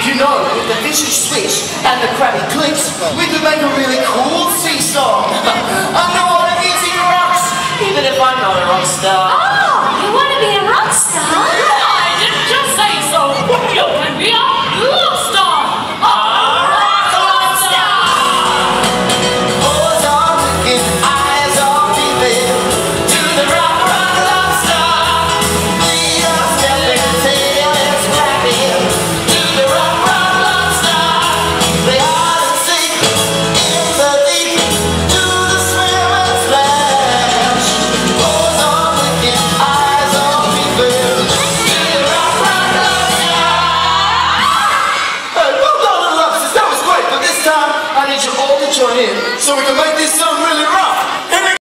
You know, with the fishy swish and the crabby clicks, we could make a really cool sea song. Underwater music rocks, even if I'm not a rock star. Oh, you want to be a rock star? I didn't just say so. You can be a rock star. A rock star. Boys are looking, eyes are peeping, to the rock star. Lead us, stepping, tail is flapping, to the rock star. They hide and seek in the deep, to the swim and splash. Boys are looking, eyes are peeping, to the rock star. Hey, well done, little lobsters, that was great, but this time I need you all to join in so we can make this song.